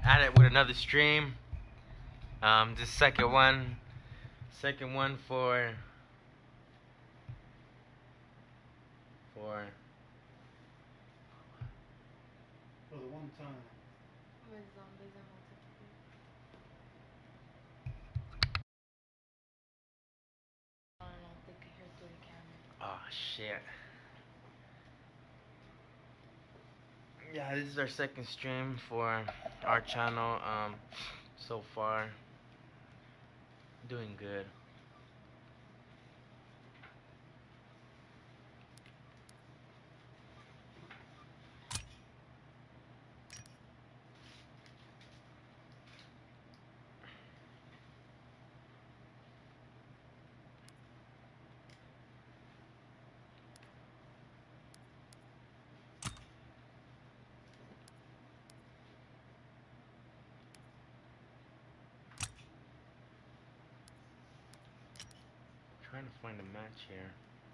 at it with another stream. The second one for the one time. Oh shit. Yeah, this is our second stream for our channel. So far, doing good. Trying to find a match here.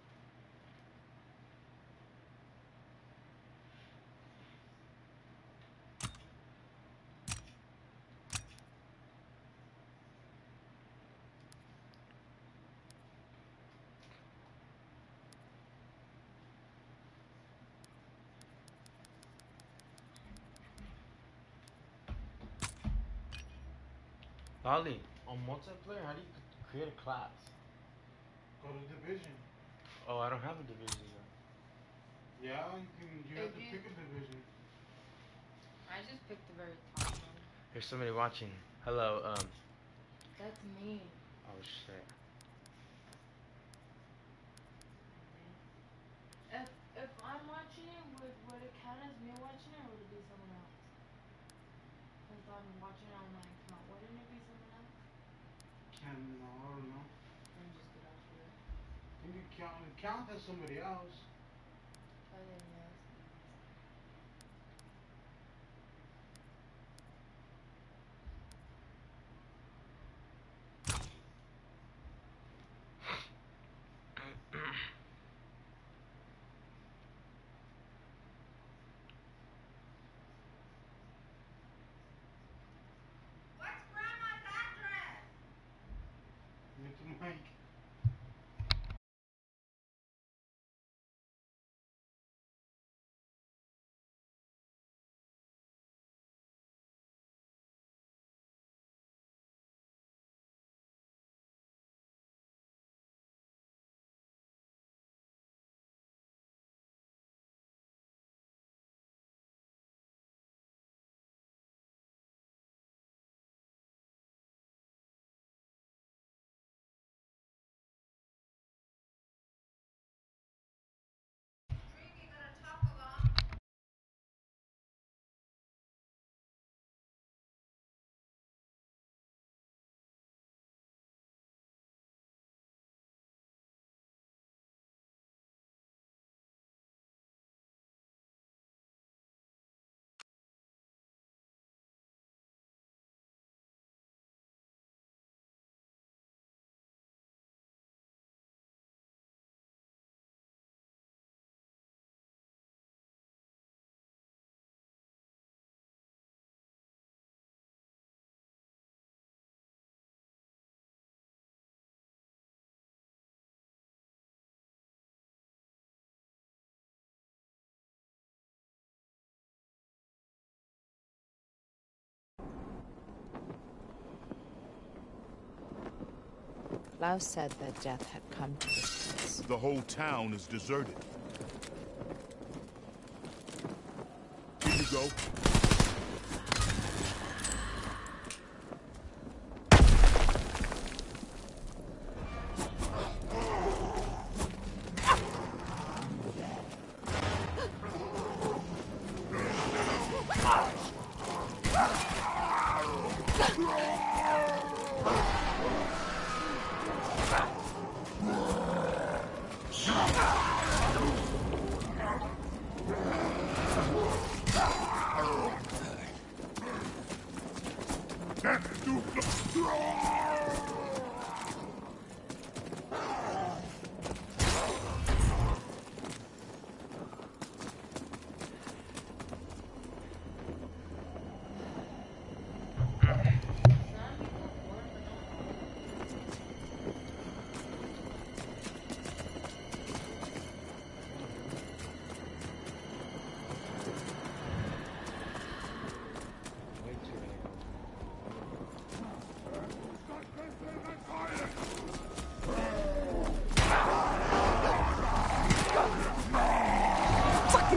Lolly, on multiplayer, how do you create a class? Go to division. Oh, I don't have a division. Yeah, you have to pick a division. I just picked the very top one. There's somebody watching. Hello, That's me. Oh shit. If I'm watching it, would it count as me watching it, or would it be someone else? If I'm watching it on my account, wouldn't it be someone else? I don't know. Then just get off of it. You can count as somebody else. Oh, then yes. What's Grandma's address? It's Mike. Drinking got a taco bomb. Klaus said that death had come to this place. The whole town is deserted. Here you go.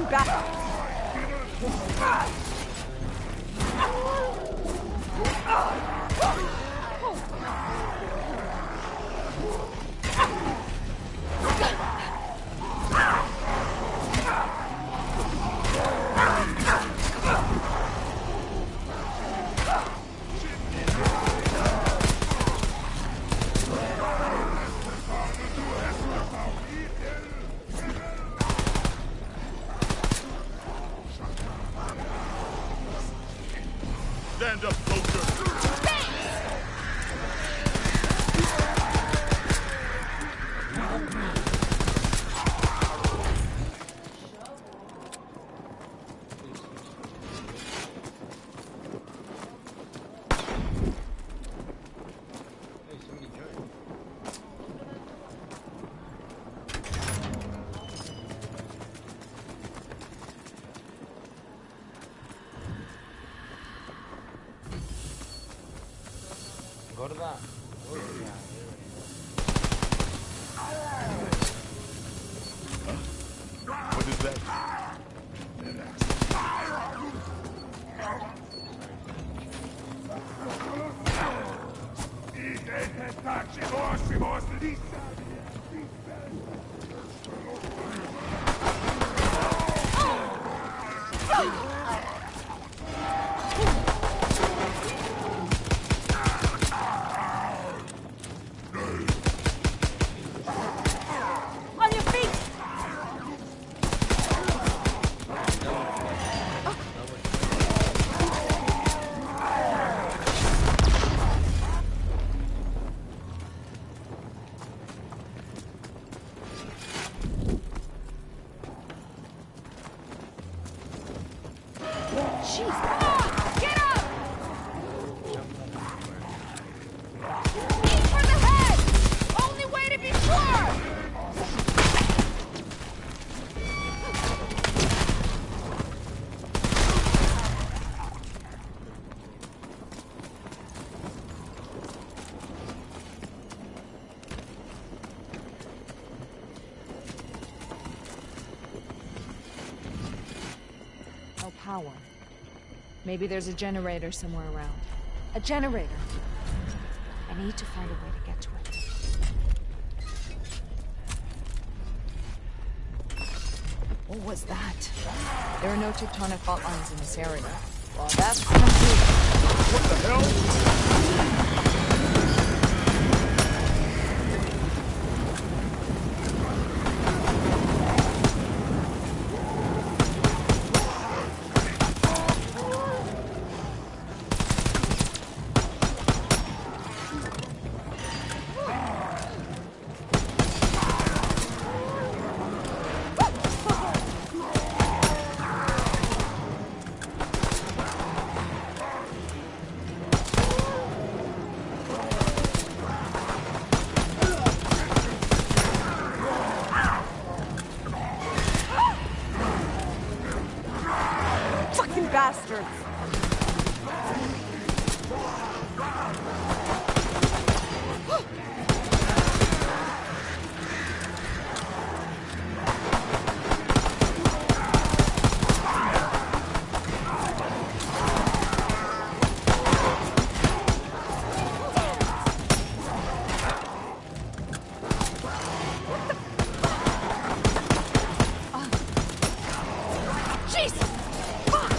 bastards! Stand up, soldier! Hey, somebody joined. Gorda. What is that? On your feet! Jeez! Get up! Aim for the head! Only way to be sure! No power. Maybe there's a generator somewhere around. A generator! I need to find a way to get to it. What was that? There are no tectonic fault lines in this area. Well, that's an improvement. What the hell? Fucking bastards! Jesus! Fuck!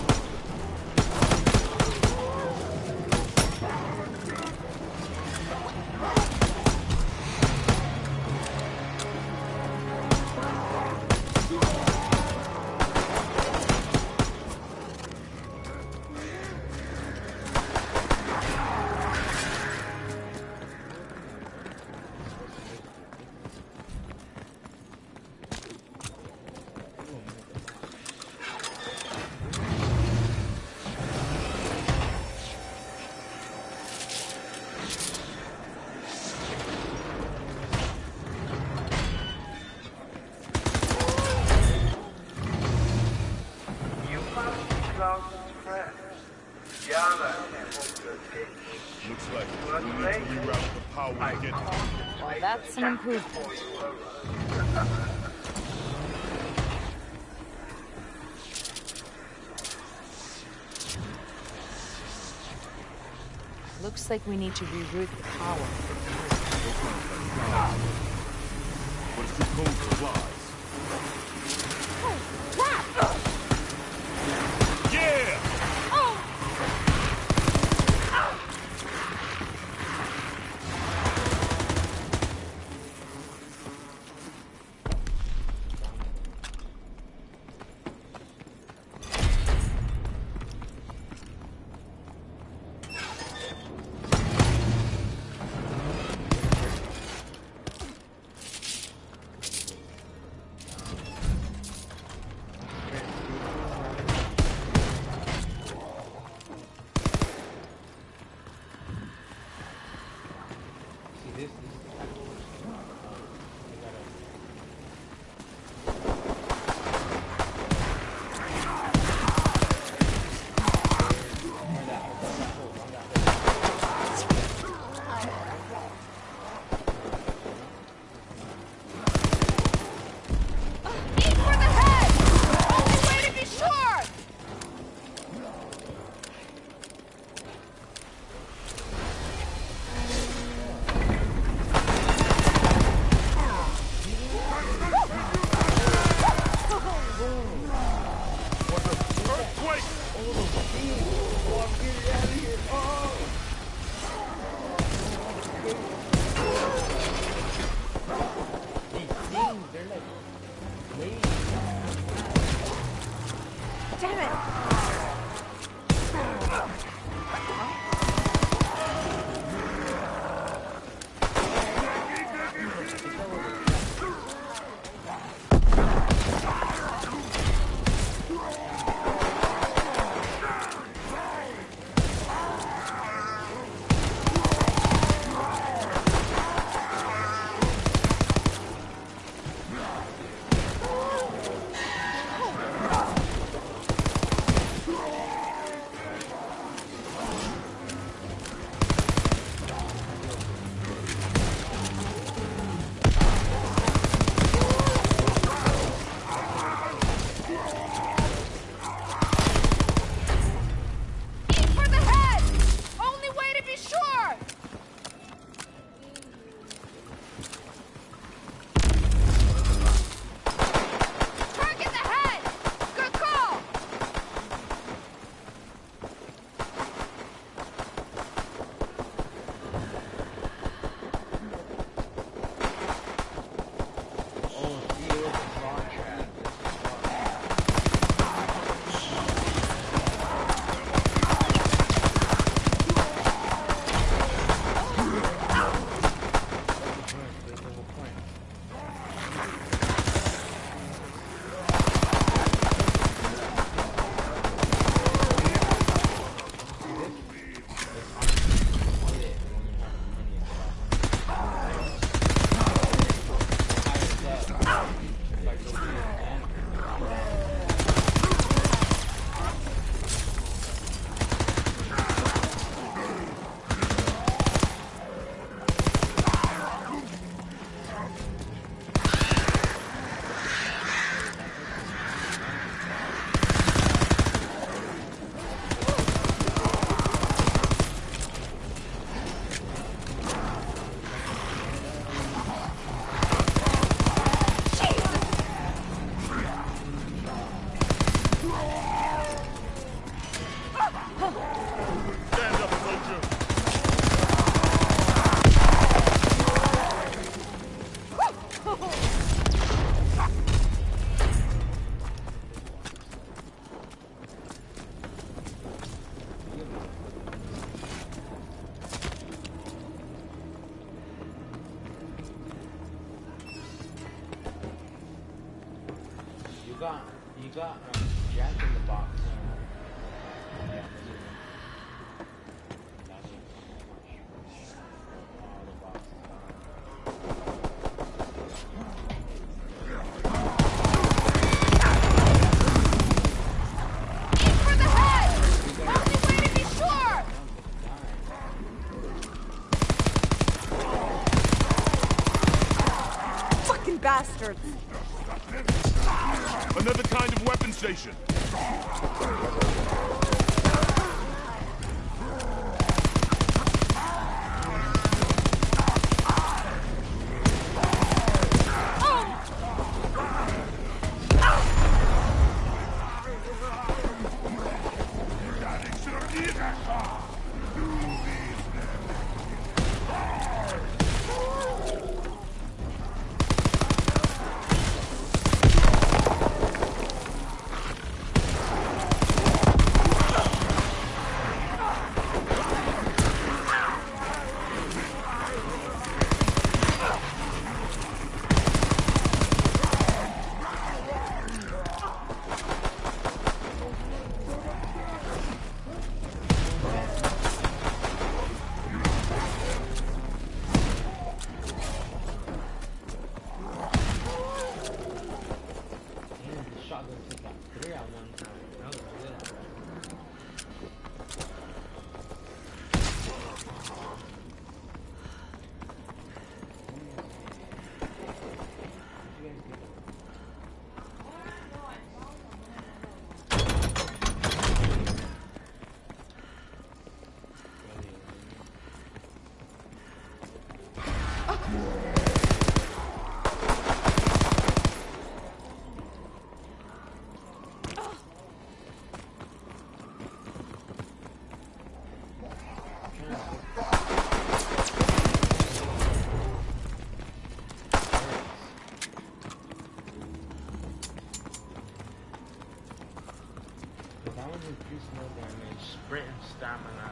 Looks like we need to reroute the power to get to it. Well, that's an improvement. Looks like we need to reroute the power. What if the code supplies? Yeah! Damn it! You got Jack in the Box. Bastards! Another kind of weapon station. sprint and stamina.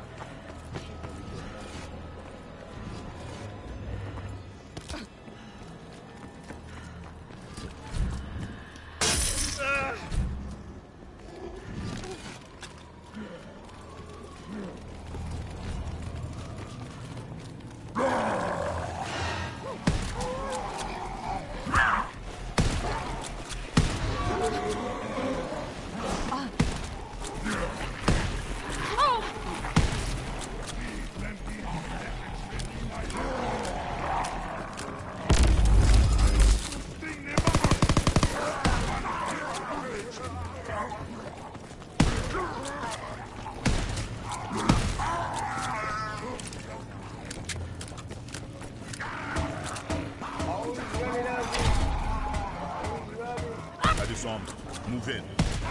I disarmed. Move in.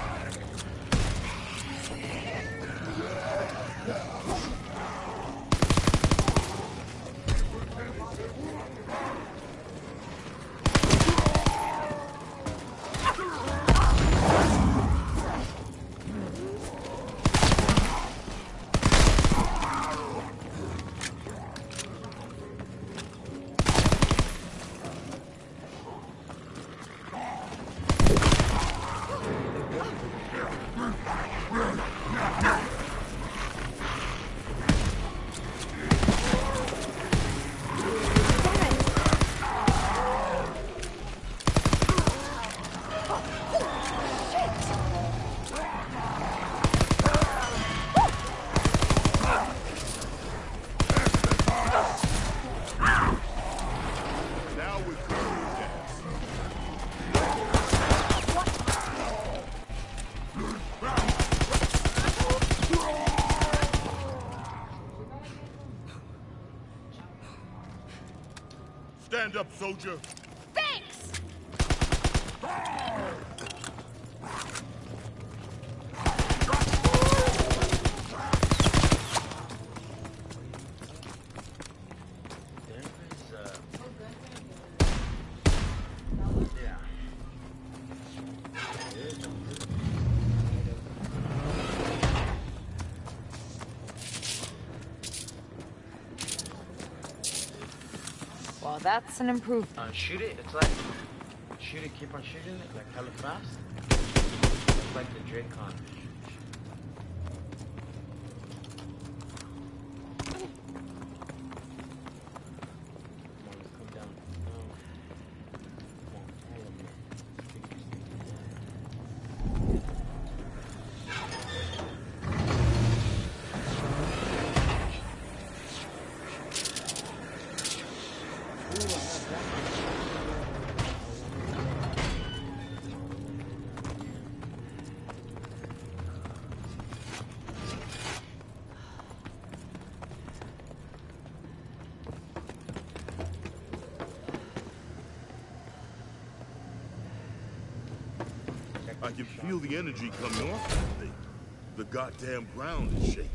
Stand up, soldier. Thanks! Yeah. Well, that's an improvement. Shoot it. It's like shoot it. Keep on shooting it like hella fast. It's like the Dracon. I can feel the energy coming off that thing. The goddamn ground is shaking.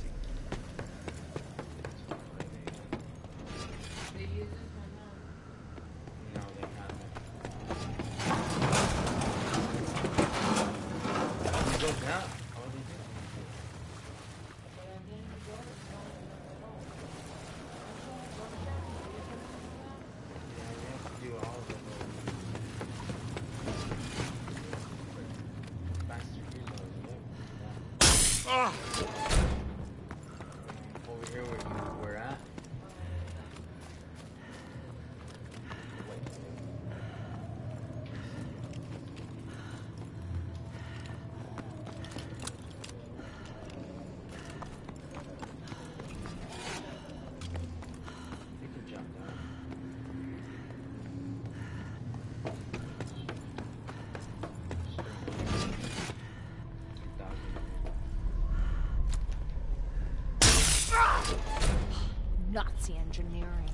No, they haven't. Go down. How do they do? Yeah, you have to do all of those. Faster reload, Ah! over here where we're at. Wait. You can jump down. Nazi engineering.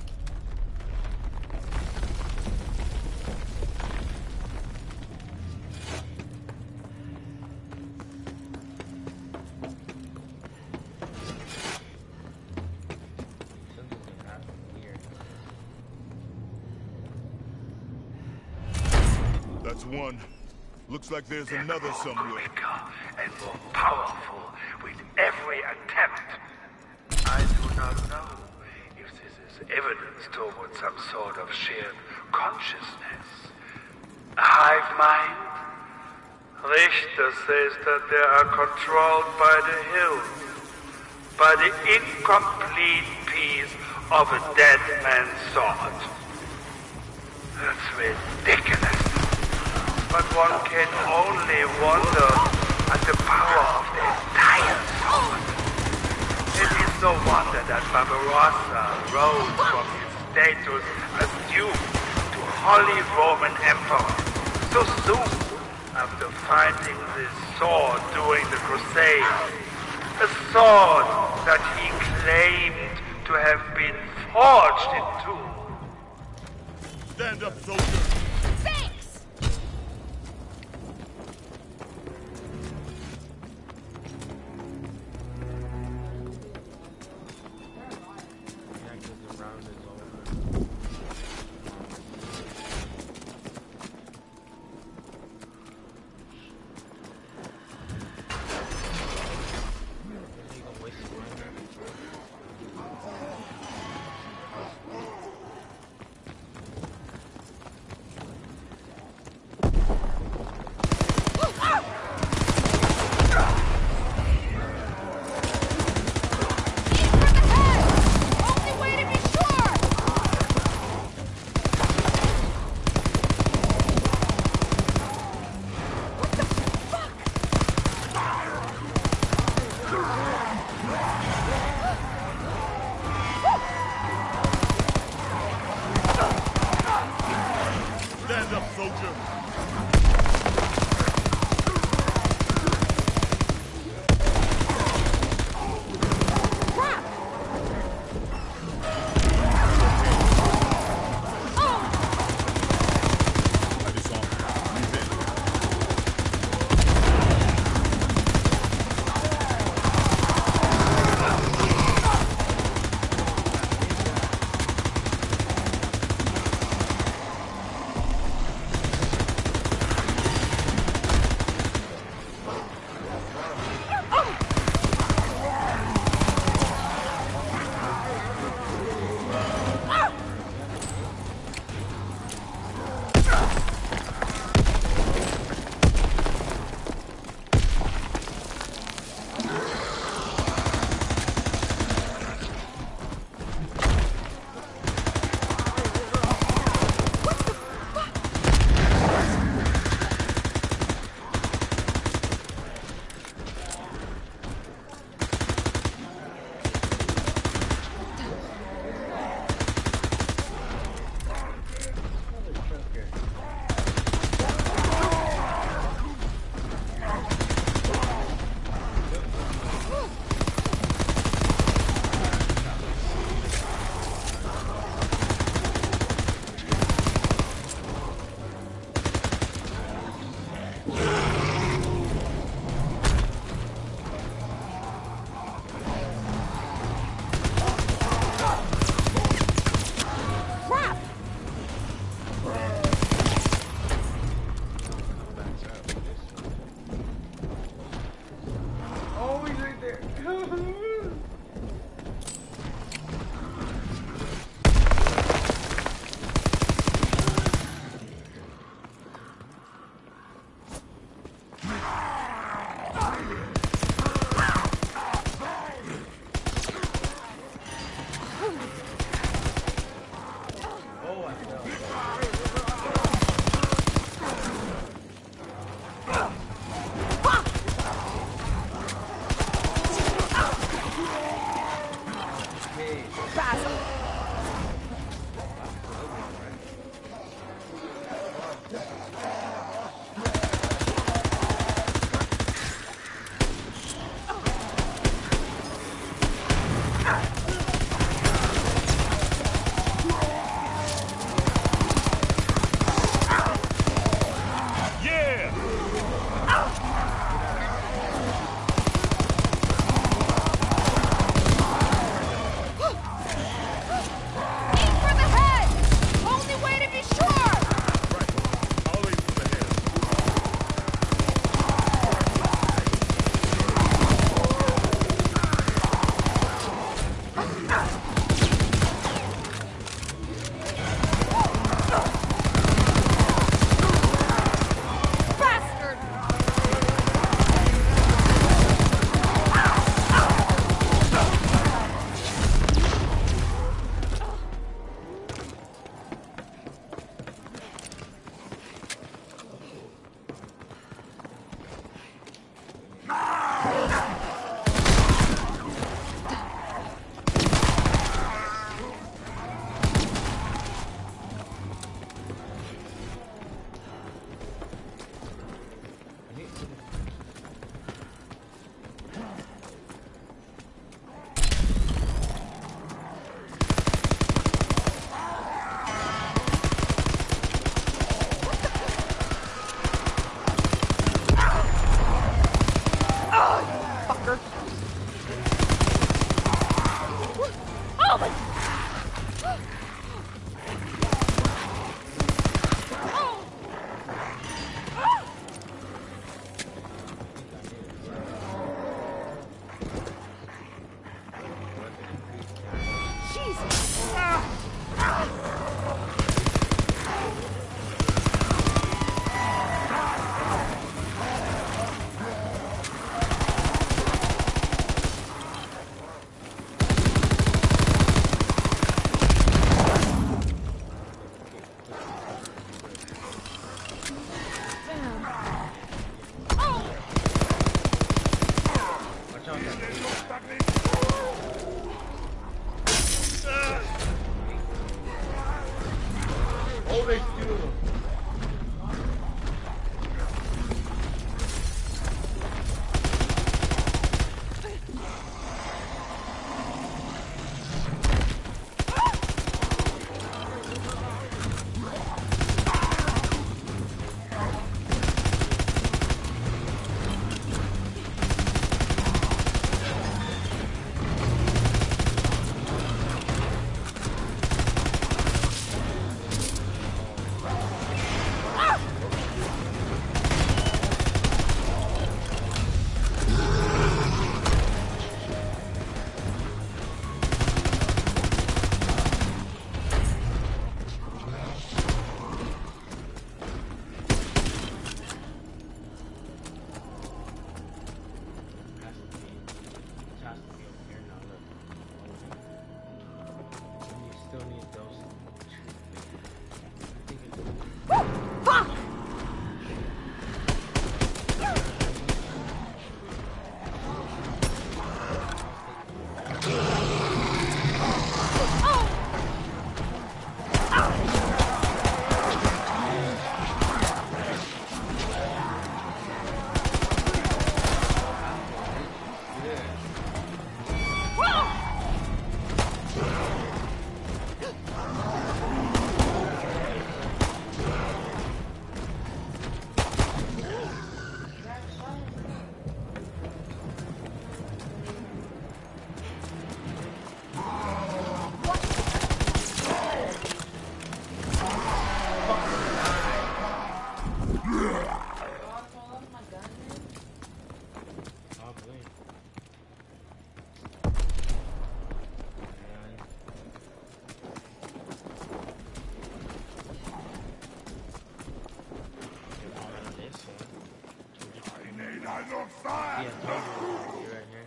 Something's gonna happen here. That's one. Looks like there's another somewhere. Quicker and more powerful with every attempt. I do not know if this is evidence towards some sort of shared consciousness. A hive mind? Richter says that they are controlled by the hills, by the incomplete piece of a dead man's sword. That's ridiculous. But one can only wonder at the power of the entire sword. It is no wonder that Barbarossa rose from his status as Duke to Holy Roman Emperor so soon after finding this sword during the Crusades. A sword that he claimed to have been forged in two. Stand up, soldier! Thanks! Yeah, 'cause the round is over. Is he gonna waste his money? Only way to be sure! What the fuck? Stand up, soldier! I disarm. Move in. Yeah, totally. Right here.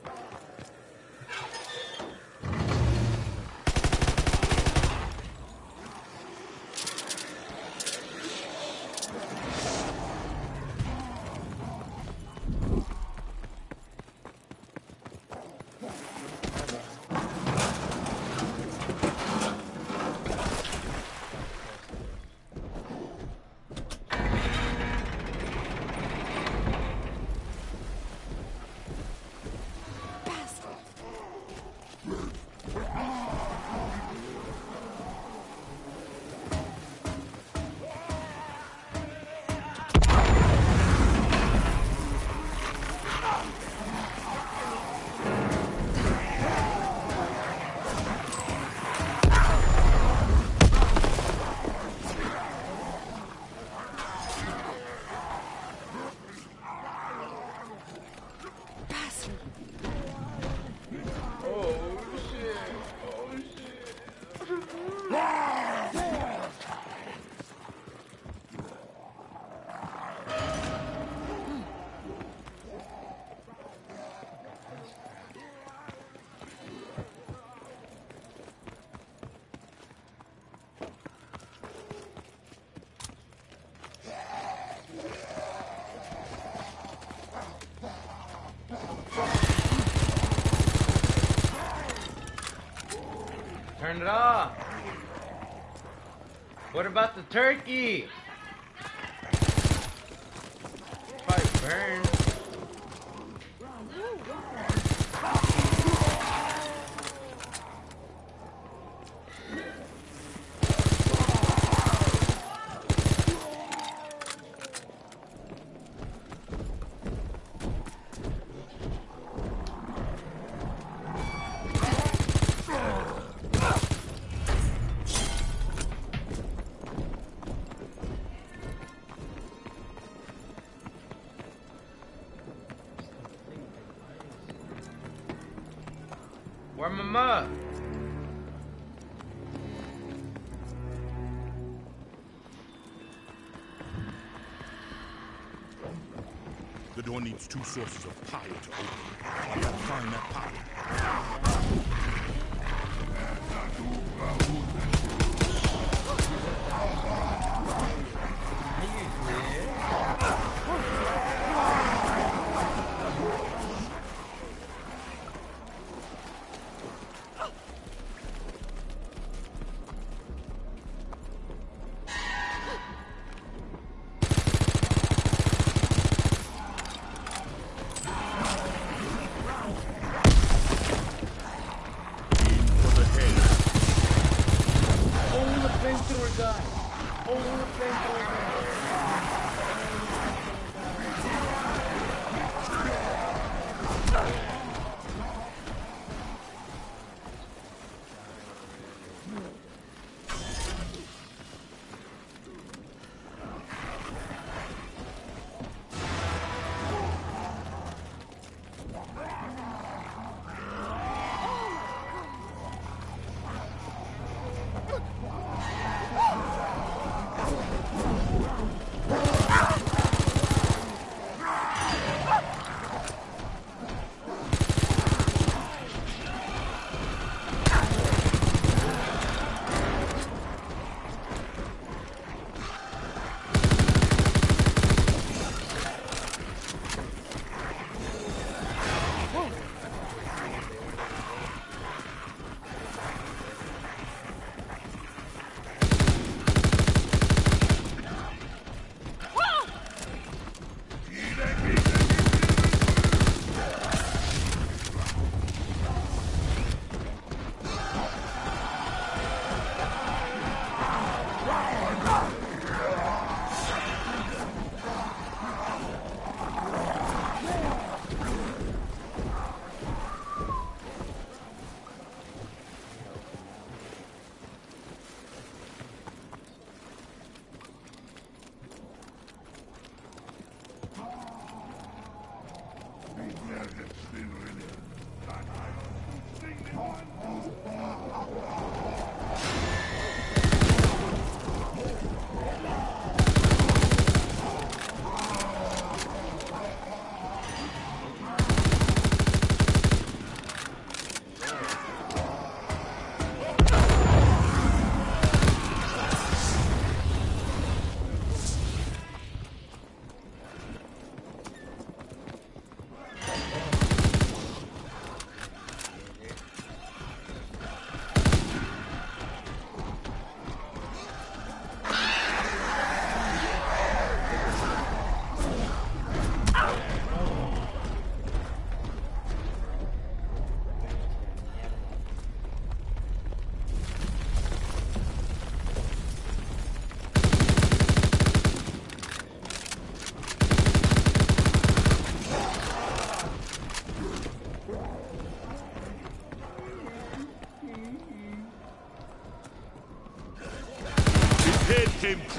Turn it off. What about the turkey? Probably burned. Where my mug? The door needs 2 sources of power to open. I gotta find that power.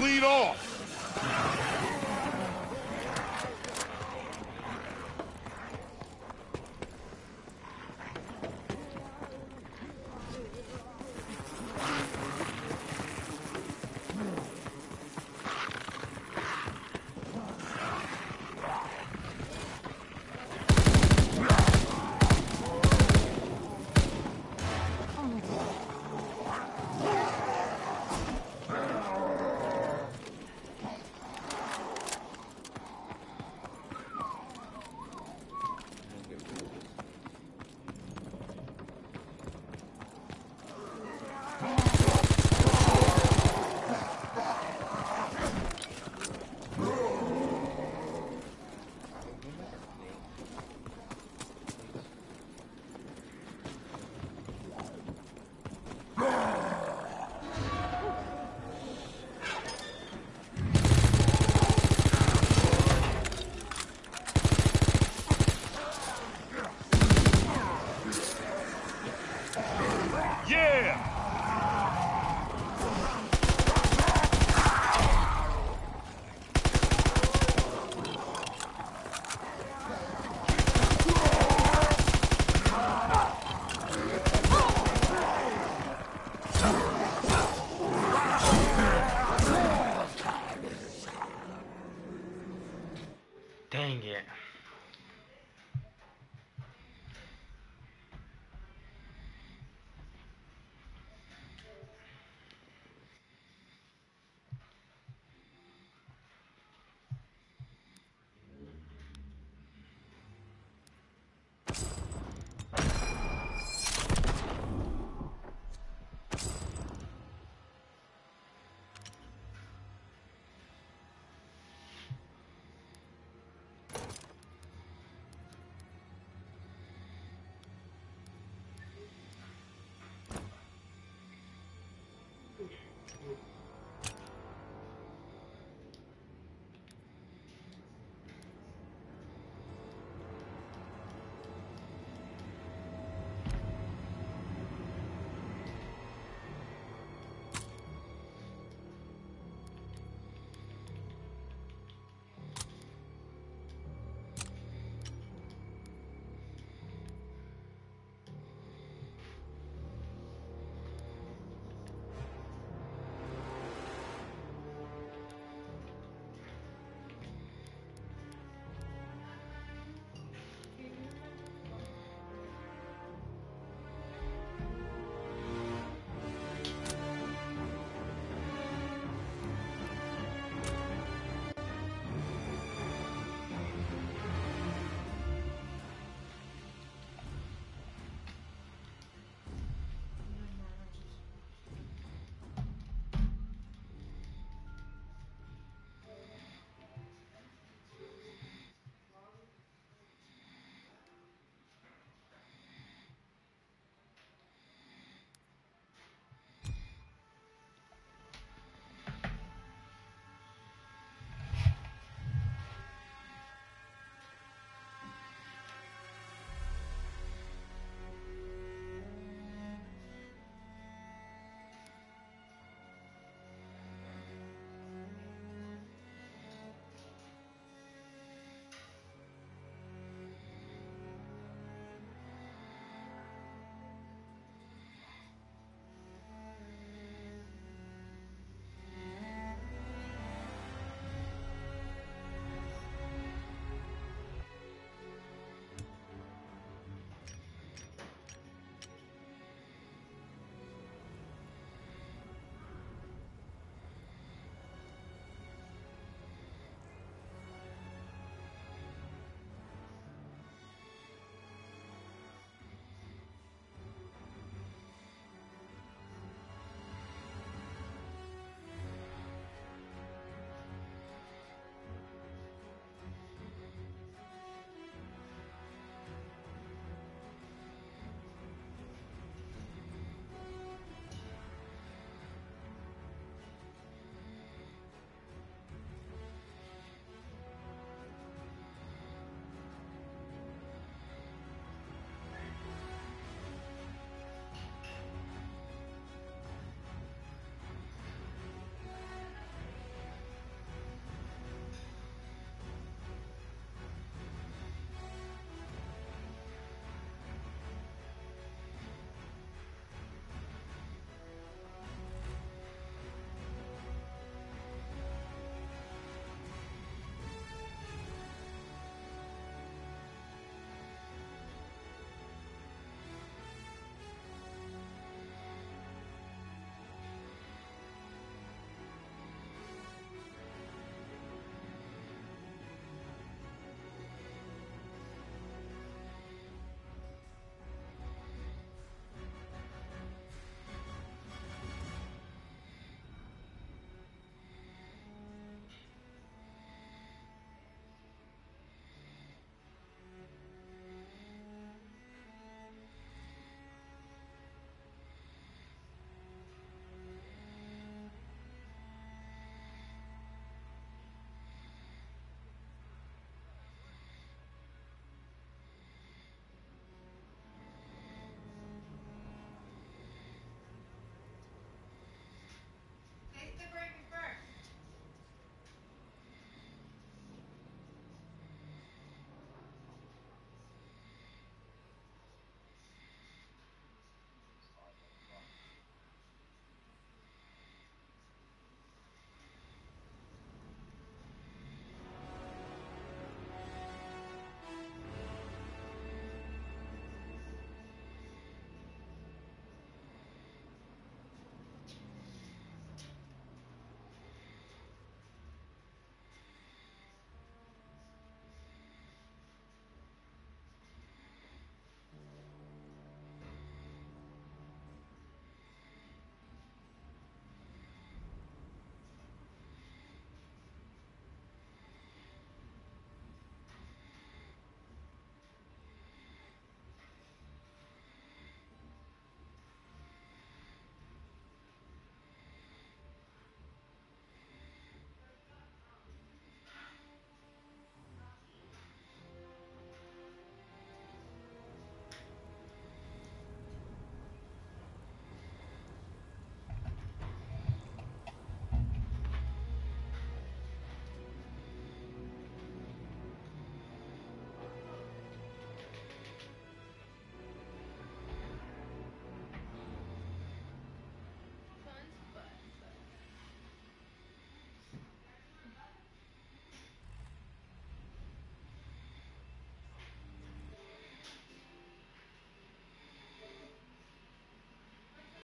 clean off. Dang it.